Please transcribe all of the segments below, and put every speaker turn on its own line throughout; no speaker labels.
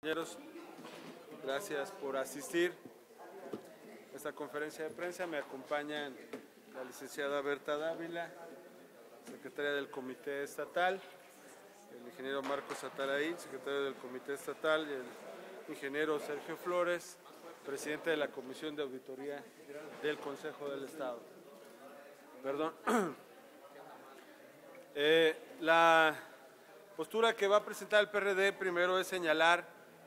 Compañeros, gracias por asistir a esta conferencia de prensa. Me acompañan la licenciada Berta Dávila, secretaria del Comité Estatal, el ingeniero Marcos Ataraí, secretario del Comité Estatal, y el ingeniero Sergio Flores, presidente de la Comisión de Auditoría del Consejo del Estado. Perdón. La postura que va a presentar el PRD primero es señalar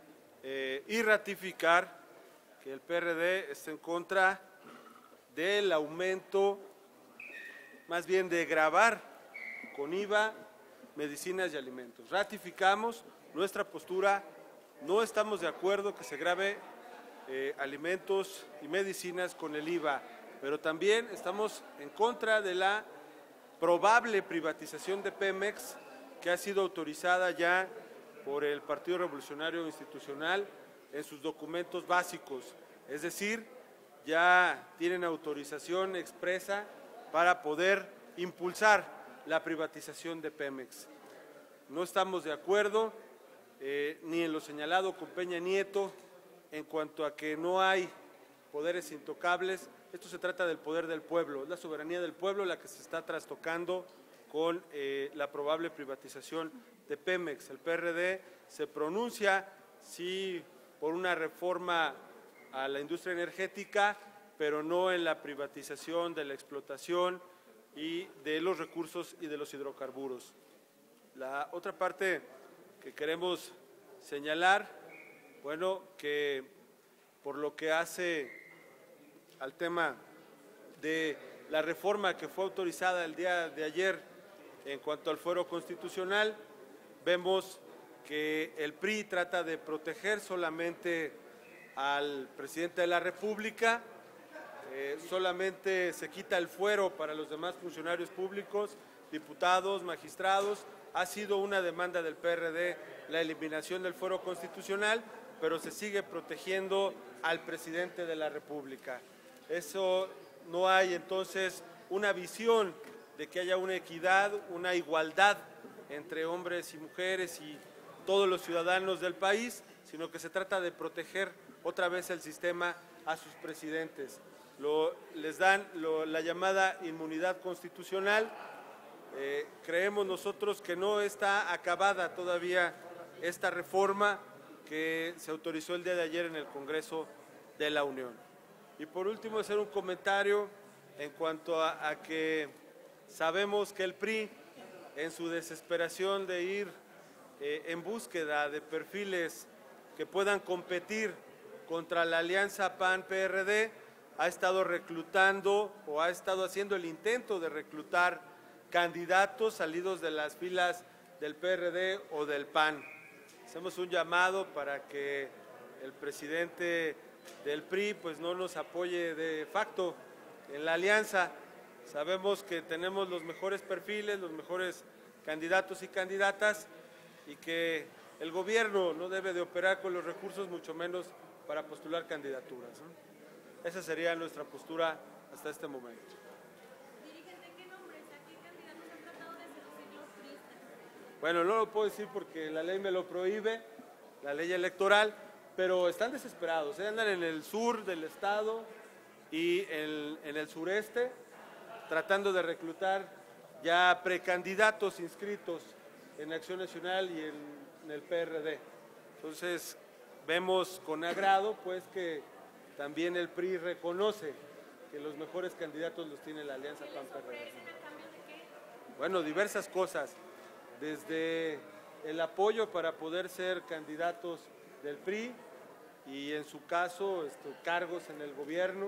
y ratificar que el PRD está en contra del aumento, más bien de gravar con IVA medicinas y alimentos. Ratificamos nuestra postura, no estamos de acuerdo que se grave alimentos y medicinas con el IVA, pero también estamos en contra de la probable privatización de Pemex, que ha sido autorizada ya por el Partido Revolucionario Institucional en sus documentos básicos, es decir, ya tienen autorización expresa para poder impulsar la privatización de Pemex. No estamos de acuerdo ni en lo señalado con Peña Nieto en cuanto a que no hay poderes intocables. Esto se trata del poder del pueblo, es la soberanía del pueblo la que se está trastocando con la probable privatización de Pemex. El PRD se pronuncia, sí, por una reforma a la industria energética, pero no en la privatización de la explotación y de los recursos y de los hidrocarburos. La otra parte que queremos señalar, bueno, que por lo que hace al tema de la reforma que fue autorizada el día de ayer en cuanto al fuero constitucional, vemos que el PRI trata de proteger solamente al presidente de la República, solamente se quita el fuero para los demás funcionarios públicos, diputados, magistrados. Ha sido una demanda del PRD la eliminación del fuero constitucional, pero se sigue protegiendo al presidente de la República. Eso no hay entonces una visión de que haya una equidad, una igualdad entre hombres y mujeres y todos los ciudadanos del país, sino que se trata de proteger otra vez el sistema a sus presidentes. Les dan la llamada inmunidad constitucional. Creemos nosotros que no está acabada todavía esta reforma que se autorizó el día de ayer en el Congreso de la Unión. Y por último, hacer un comentario en cuanto a que sabemos que el PRI, en su desesperación de ir en búsqueda de perfiles que puedan competir contra la alianza PAN-PRD, ha estado reclutando o ha estado haciendo el intento de reclutar candidatos salidos de las filas del PRD o del PAN. Hacemos un llamado para que el presidente del PRI pues no nos apoye de facto en la alianza. Sabemos que tenemos los mejores perfiles, los mejores candidatos y candidatas, y que el gobierno no debe de operar con los recursos, mucho menos para postular candidaturas, ¿no? Esa sería nuestra postura hasta este momento.
Dirigente, ¿qué nombres? ¿A qué candidatos han tratado de seducir los priistas?
Bueno, no lo puedo decir porque la ley me lo prohíbe, la ley electoral, pero están desesperados, andan en el sur del estado y en el sureste, tratando de reclutar ya precandidatos inscritos en Acción Nacional y en el PRD. Entonces, vemos con agrado pues que también el PRI reconoce que los mejores candidatos los tiene la alianza PAN-PRD.
¿Ofrecen a cambio de qué?
Bueno, diversas cosas, desde el apoyo para poder ser candidatos del PRI y en su caso cargos en el gobierno,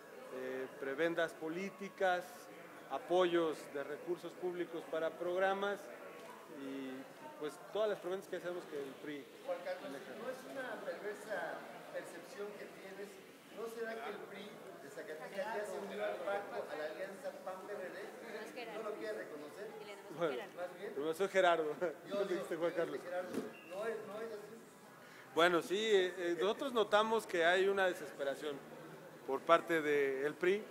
prebendas políticas, apoyos de recursos públicos para programas y pues todas las prebendas que hacemos que el PRI.
Juan Carlos, ¿no es una perversa percepción que tienes? ¿No será que el PRI de Zacatecas ya se unió al pacto, a la alianza PAN-PRD? ¿No lo quiere reconocer?
Bueno,
Más bien,
pero soy Gerardo.
yo
¿Cómo dijiste, Juan Carlos?
Gerardo, ¿no es así?
Bueno, sí, nosotros notamos que hay una desesperación por parte del PRI.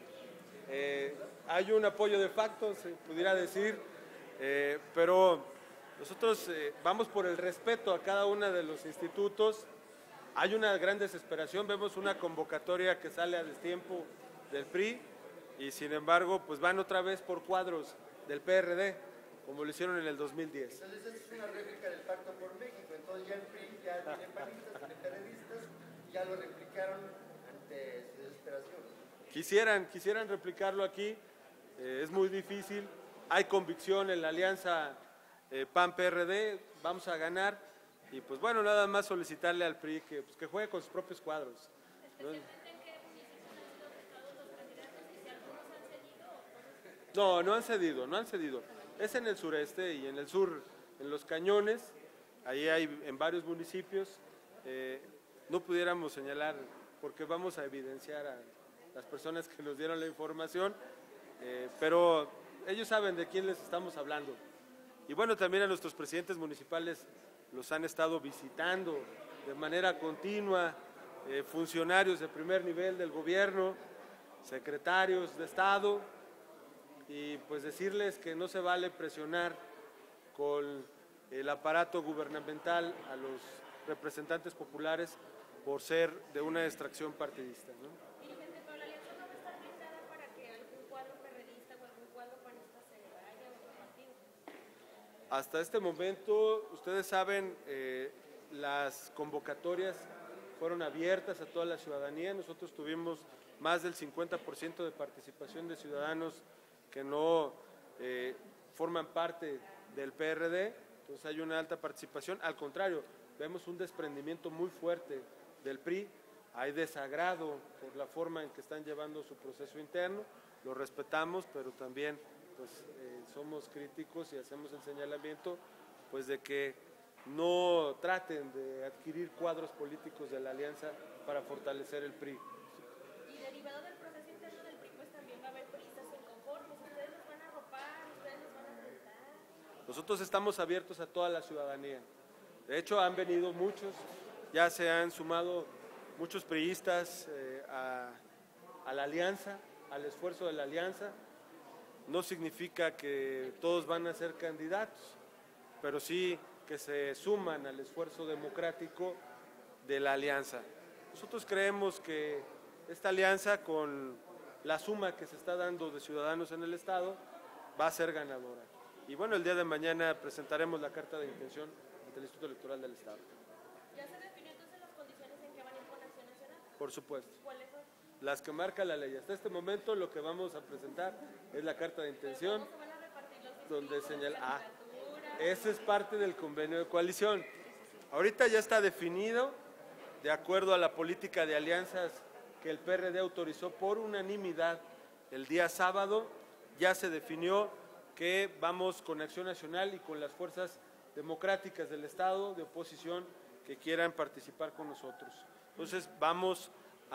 Hay un apoyo de facto, se pudiera decir, pero nosotros vamos por el respeto a cada uno de los institutos hay una gran desesperación, vemos una convocatoria que sale a destiempo del PRI y sin embargo pues van otra vez por cuadros del PRD, como lo hicieron en el 2010.
Entonces es una réplica del Pacto por México, entonces ya el PRI ya tiene panistas, tiene periodistas, ya lo replicaron ante su desesperación.
Quisieran replicarlo aquí, es muy difícil, hay convicción en la alianza PAN-PRD, vamos a ganar y pues bueno, nada más solicitarle al PRI que juegue con sus propios cuadros. ¿No? No han cedido. Es en el sureste y en el sur, en Los Cañones, ahí hay en varios municipios, no pudiéramos señalar porque vamos a evidenciar a las personas que nos dieron la información, pero ellos saben de quién les estamos hablando. Y bueno, también a nuestros presidentes municipales los han estado visitando de manera continua, funcionarios de primer nivel del gobierno, secretarios de Estado, y pues decirles que no se vale presionar con el aparato gubernamental a los representantes populares por ser de una extracción partidista, ¿no?
Dirigente, pero la alianza no va a estar blindada para que algún cuadro perredista o algún cuadro panista se vaya a otro partido.
Hasta este momento, ustedes saben, las convocatorias fueron abiertas a toda la ciudadanía. Nosotros tuvimos más del 50% de participación de ciudadanos que no forman parte del PRD, entonces hay una alta participación. Al contrario, vemos un desprendimiento muy fuerte del PRI, hay desagrado por la forma en que están llevando su proceso interno, lo respetamos, pero también pues, somos críticos y hacemos el señalamiento pues, de que no traten de adquirir cuadros políticos de la alianza para fortalecer el PRI.
Y derivado del proceso interno del PRI, pues también va a haber priistas inconformes. Ustedes los van a arropar, ustedes los van a juntar.
Nosotros estamos abiertos a toda la ciudadanía. De hecho, han venido muchos, ya se han sumado muchos priistas a la alianza, al esfuerzo de la alianza. No significa que todos van a ser candidatos, pero sí que se suman al esfuerzo democrático de la alianza. Nosotros creemos que esta alianza, con la suma que se está dando de ciudadanos en el Estado, va a ser ganadora. Y bueno, el día de mañana presentaremos la carta de intención ante el Instituto Electoral del Estado.
¿Ya se definió entonces las condiciones en que van a ir con Acción Nacional?
Por supuesto.
¿Cuáles son?
Las que marca la ley. Hasta este momento lo que vamos a presentar es la carta de intención,
¿Cómo se van a repartir los distritos,
donde señala...
las candidaturas?
Ese es parte del convenio de coalición. Ahorita ya está definido, de acuerdo a la política de alianzas que el PRD autorizó por unanimidad el día sábado, ya se definió que vamos con Acción Nacional y con las fuerzas democráticas del Estado, de oposición, que quieran participar con nosotros. Entonces vamos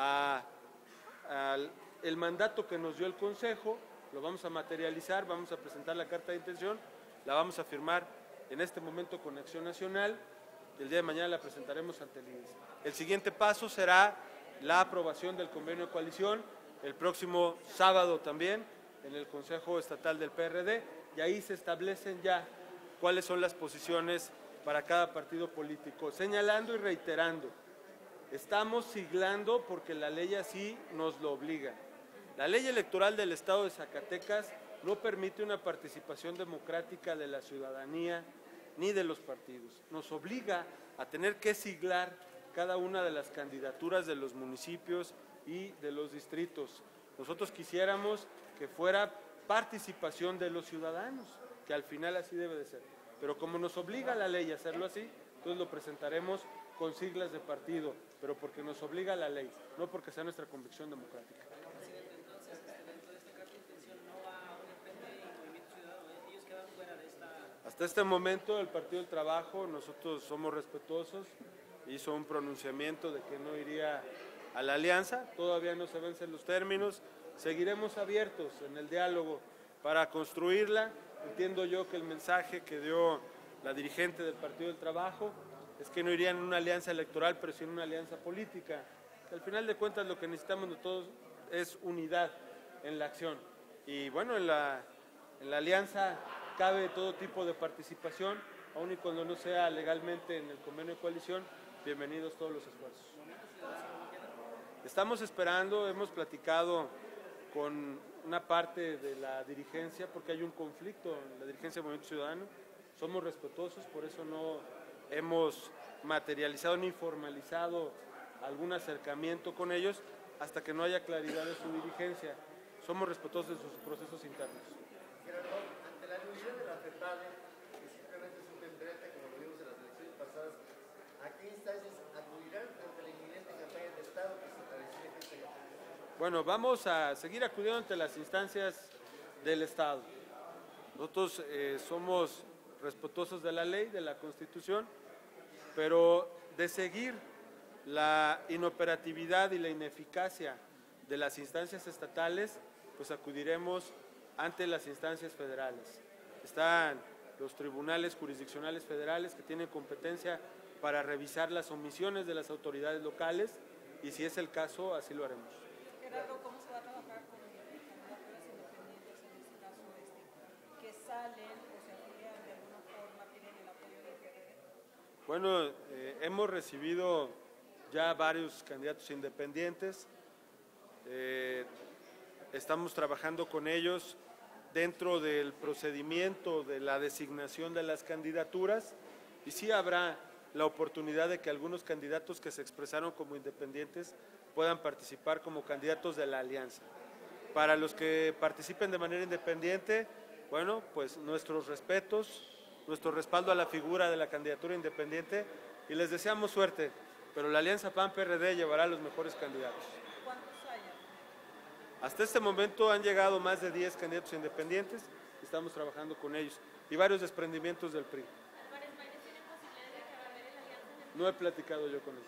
el mandato que nos dio el Consejo, lo vamos a materializar, vamos a presentar la carta de intención, la vamos a firmar en este momento con Acción Nacional, el día de mañana la presentaremos ante el INES. El siguiente paso será la aprobación del convenio de coalición, el próximo sábado también, en el Consejo Estatal del PRD, y ahí se establecen ya cuáles son las posiciones para cada partido político, señalando y reiterando. Estamos siglando porque la ley así nos lo obliga. La ley electoral del Estado de Zacatecas no permite una participación democrática de la ciudadanía ni de los partidos. Nos obliga a tener que siglar cada una de las candidaturas de los municipios y de los distritos. Nosotros quisiéramos que fuera participación de los ciudadanos, que al final así debe de ser. Pero como nos obliga la ley a hacerlo así, entonces lo presentaremos con siglas de partido, pero porque nos obliga la ley, no porque sea nuestra convicción democrática.
Presidente, entonces, dentro de esta carta de intención no va a UNEPD y Movimiento Ciudadano, ellos quedan fuera de esta...
Hasta este momento el Partido del Trabajo, nosotros somos respetuosos, hizo un pronunciamiento de que no iría a la alianza, todavía no se vencen los términos, seguiremos abiertos en el diálogo para construirla. Entiendo yo que el mensaje que dio la dirigente del Partido del Trabajo es que no irían en una alianza electoral, pero sí en una alianza política. Que al final de cuentas lo que necesitamos de todos es unidad en la acción. Y bueno, en la alianza cabe todo tipo de participación, aun y cuando no sea legalmente en el convenio de coalición, bienvenidos todos los esfuerzos. Estamos esperando, hemos platicado con una parte de la dirigencia, porque hay un conflicto en la dirigencia del Movimiento Ciudadano. Somos respetuosos, por eso no hemos materializado ni formalizado algún acercamiento con ellos hasta que no haya claridad de su dirigencia. Somos respetuosos de sus procesos internos.
Gerardo, ante la división de la FEPADE, que simplemente es un membrete, como lo vimos en las elecciones pasadas, ¿a qué instancias acudirán ante la inminente campaña de Estado que se avecina este año?
Bueno, vamos a seguir acudiendo ante las instancias del Estado. Nosotros somos respetuosos de la ley, de la Constitución, pero de seguir la inoperatividad y la ineficacia de las instancias estatales, pues acudiremos ante las instancias federales. Están los tribunales jurisdiccionales federales que tienen competencia para revisar las omisiones de las autoridades locales y si es el caso, así lo haremos.
Gerardo, ¿cómo se va a trabajar con candidaturas independientes en este caso, que salen o se afilian de alguna forma, tienen el apoyo del PRD?
Bueno, hemos recibido ya varios candidatos independientes, estamos trabajando con ellos dentro del procedimiento de la designación de las candidaturas y sí habrá la oportunidad de que algunos candidatos que se expresaron como independientes puedan participar como candidatos de la alianza. Para los que participen de manera independiente, bueno, pues nuestros respetos, nuestro respaldo a la figura de la candidatura independiente y les deseamos suerte, pero la alianza PAN-PRD llevará a los mejores candidatos.
¿Cuántos hay?
Hasta este momento han llegado más de 10 candidatos independientes, estamos trabajando con ellos y varios desprendimientos del PRI.
Álvarez Maínez, ¿tiene posibilidades de que va a haber en alianza en el
No he platicado yo con él.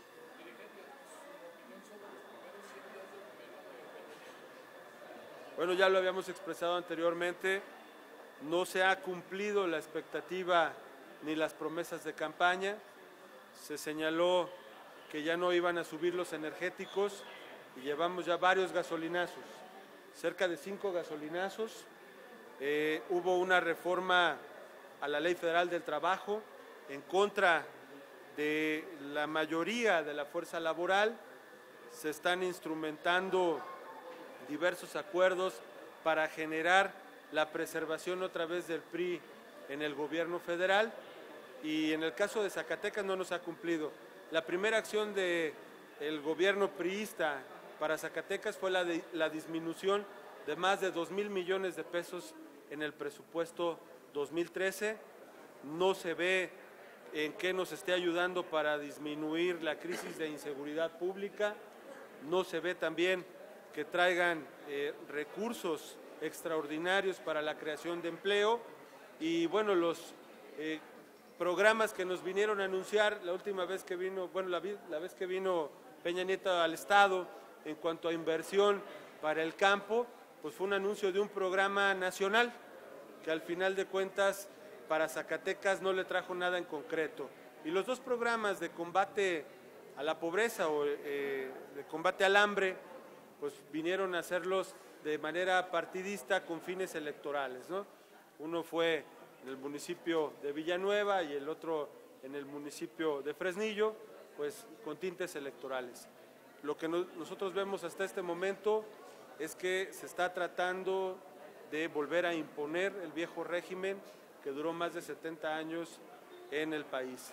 Bueno, ya lo habíamos expresado anteriormente, no se ha cumplido la expectativa ni las promesas de campaña, se señaló que ya no iban a subir los energéticos y llevamos ya varios gasolinazos, cerca de 5 gasolinazos, hubo una reforma a la Ley Federal del Trabajo en contra de la mayoría de la fuerza laboral, se están instrumentando diversos acuerdos para generar la preservación otra vez del PRI en el gobierno federal y en el caso de Zacatecas no nos ha cumplido. La primera acción del gobierno priista para Zacatecas fue la disminución de más de 2,000 millones de pesos en el presupuesto 2013. No se ve en qué nos esté ayudando para disminuir la crisis de inseguridad pública, no se ve también que traigan recursos extraordinarios para la creación de empleo y bueno, los programas que nos vinieron a anunciar la última vez que vino, bueno, la vez que vino Peña Nieto al Estado en cuanto a inversión para el campo, pues fue un anuncio de un programa nacional que al final de cuentas para Zacatecas no le trajo nada en concreto. Y los dos programas de combate a la pobreza o de combate al hambre, pues vinieron a hacerlos de manera partidista con fines electorales, ¿no? Uno fue en el municipio de Villanueva y el otro en el municipio de Fresnillo, pues con tintes electorales. Lo que nosotros vemos hasta este momento es que se está tratando de volver a imponer el viejo régimen que duró más de 70 años en el país.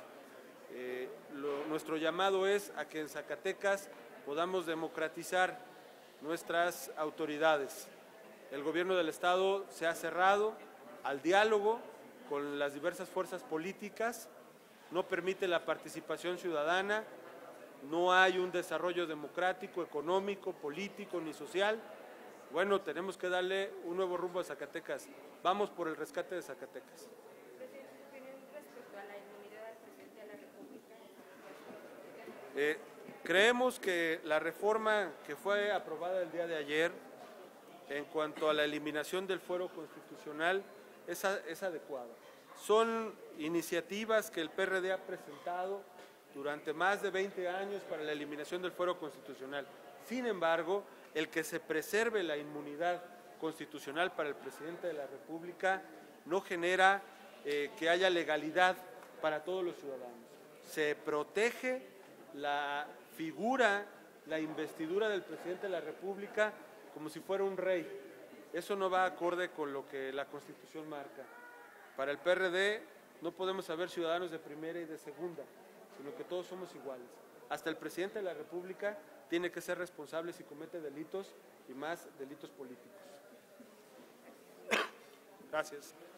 Nuestro llamado es a que en Zacatecas podamos democratizar nuestras autoridades. El gobierno del Estado se ha cerrado al diálogo con las diversas fuerzas políticas, no permite la participación ciudadana, no hay un desarrollo democrático, económico, político ni social. Bueno, tenemos que darle un nuevo rumbo a Zacatecas. Vamos por el rescate de Zacatecas.
Presidente, ¿su opinión respecto a la inmunidad del presidente de la República?
Creemos que la reforma que fue aprobada el día de ayer en cuanto a la eliminación del fuero constitucional es adecuada. Son iniciativas que el PRD ha presentado durante más de 20 años para la eliminación del fuero constitucional. Sin embargo, el que se preserve la inmunidad constitucional para el presidente de la República no genera que haya legalidad para todos los ciudadanos. Se protege la figura, la investidura del presidente de la República como si fuera un rey. Eso no va acorde con lo que la Constitución marca. Para el PRD no podemos haber ciudadanos de primera y de segunda, sino que todos somos iguales. Hasta el presidente de la República tiene que ser responsable si comete delitos y más delitos políticos. Gracias.